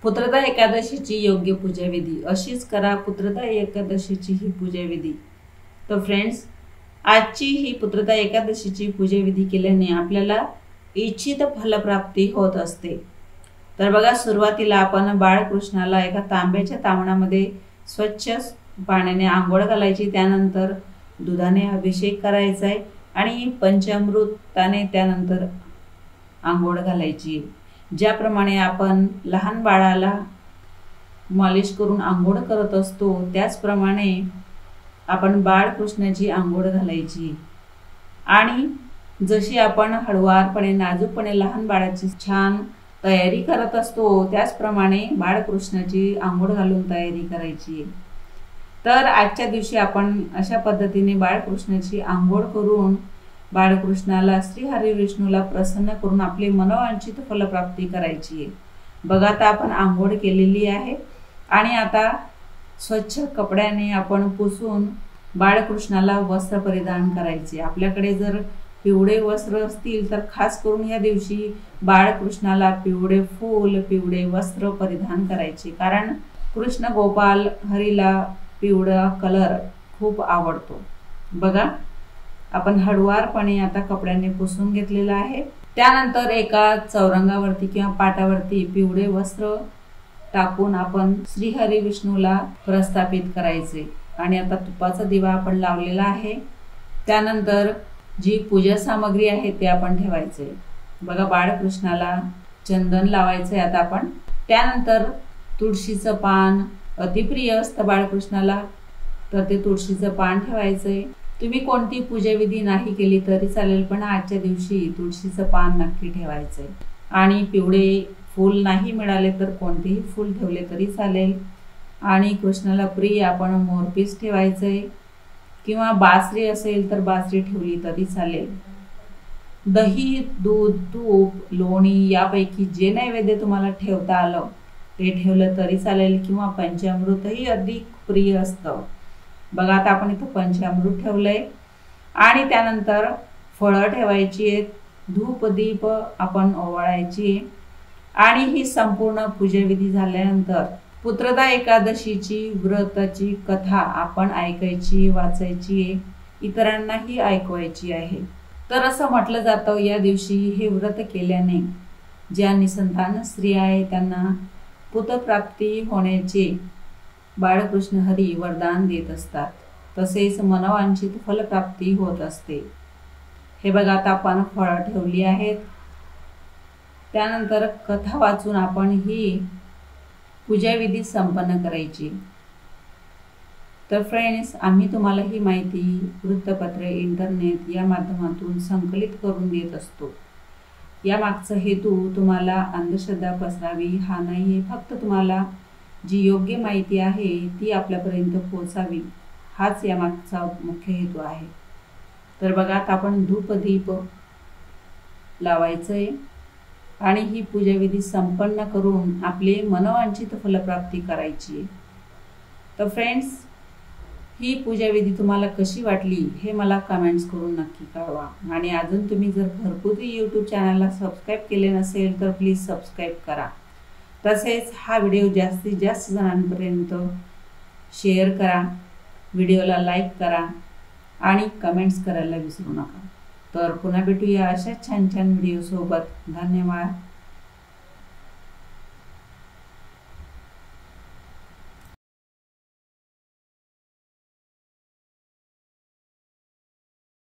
पुत्रदा एकादशीची योग्य पूजाविधी अशीच करा पुत्रदा एकादशीची ही पूजाविधी। तर फ्रेंड्स, आजची ही पुत्रदा एकादशीची पूजाविधी केल्याने आपल्याला इच्छित फलप्राप्ती होत असते। तर बघा, सुरुवातीला आपण बाळकृष्णाला एका तांब्याच्या तामणामध्ये स्वच्छ पाण्याने आंघोळ घालायची, त्यानंतर दुधाने अभिषेक करायचा आहे आणि पंचामृताने त्यानंतर आंघोळ घालायची। ज्याप्रमाणे आपण लहान बाळाला मालिश करून आंघोळ करत असतो त्याचप्रमाणे आपण बाळकृष्णाची आंघोळ घालायची आणि जशी आपण हळुवारपणे नाजूकपणे लहान बाळाची छान तयारी करत असतो त्याचप्रमाणे बाळकृष्णाची आंघोळ घालून तयारी करायची। तर आजच्या दिवशी आपण अशा पद्धतीने बाळकृष्णाची आंघोळ करून बाळकृष्णाला श्रीहरी विष्णूला प्रसन्न करून आपले मनोवांछित फलप्राप्ती करायची आहे। बघा, आता आपण आंघोळ केलेली आहे आणि आता स्वच्छ कपड्याने आपण पुसून बाळकृष्णाला वस्त्र परिधान करायचे। आपल्याकडे जर पिवळे वस्त्र असतील तर खास करून या दिवशी बाळकृष्णाला पिवळे फूल पिवळे वस्त्र परिधान करायचे, कारण कृष्ण गोपाल हरीला पिवळा कलर खूप आवडतो। बघा, आपण हळुवारपणे आता कपड्याने पुसून घेतलेला आहे। त्यानंतर एका चौरंगावरती किंवा पाटावरती पिवळे वस्त्र टाकून आपण श्रीहरी विष्णूला प्रस्थापित करायचे आणि आता तुपाचा दिवा आपण लावलेला आहे। त्यानंतर जी पूजा सामग्री आहे ते आपण ठेवायचे। बघा, बाळकृष्णाला चंदन लावायचे आता आपण। त्यानंतर तुळशीचं पान अतिप्रिय असतं बाळकृष्णाला, तर ते तुळशीचं पान ठेवायचंय। तुम्ही कोणती पूजाविधी नाही केली तरी चालेल, पण आजच्या दिवशी तुळशीचं पान नक्की ठेवायचंय आणि पिवळे फूल नाही मिळाले तर कोणतेही फूल ठेवले तरी चालेल आणि कृष्णाला प्रिय आपण मोरपीस ठेवायचंय किंवा बासरी असेल तर बासरी ठेवली तरी चालेल। दही, दूध, तूप, लोणी यापैकी जे नैवेद्य तुम्हाला ठेवता आलं ते ठेवलं तरी चालेल किंवा पंचामृतही अधिक प्रिय असतं। बघा, आता आपण इथं पंचामृत ठेवलंय आणि त्यानंतर फळं ठेवायची आहेत, धूप दीप आपण ओवाळायची आणि ही संपूर्ण पूजाविधी झाल्यानंतर पुत्रदा एकादशीची व्रताची कथा आपण ऐकायची वाचायची, इतरांनाही ऐकवायची आहे। तर असं म्हटलं जातं या दिवशी हे व्रत केल्याने ज्या निसंतान स्त्रिया आहे त्यांना पुत्रप्राप्ती होण्याचे बाळकृष्ण हरी वरदान देत असतात, तसेच मनोवांछित फलप्राप्ती होत असते। हे बघा, आता आपण फळं ठेवली आहेत, त्यानंतर कथा वाचून आपण ही पूजाविधी संपन्न करायची। तर फ्रेंड्स, आम्ही तुम्हाला ही माहिती वृत्तपत्रे इंटरनेट या माध्यमातून संकलित करून देत असतो। या मागचा हेतू तुम्हाला अंधश्रद्धा पसरावी हा नाही, फक्त तुम्हाला जी योग्य माहिती आहे ती आपल्यापर्यंत पोहोचावी हाच या मागचा मुख्य हेतू आहे। तर बघा, आता आपण धूप दीप लावायचंय आणि ही पूजाविधी संपन्न करून आपले मनोवांछित फलप्राप्ती करायची। तर फ्रेंड्स, ही पूजाविधी तुम्हाला कशी वाटली हे मला कमेंट्स करून नक्की कळवा आणि अजून तुम्ही जर घरगुती यूट्यूब चॅनलला सबस्क्राईब केले नसेल तर प्लीज सबस्क्राईब करा। तसेच हा व्हिडिओ जास्तीत जास्त जणांपर्यंत शेअर करा, व्हिडिओला लाईक करा आणि कमेंट्स करायला विसरू नका। तर पुन्हा भेटूया अशा छान छान व्हिडिओ सोबत। धन्यवाद।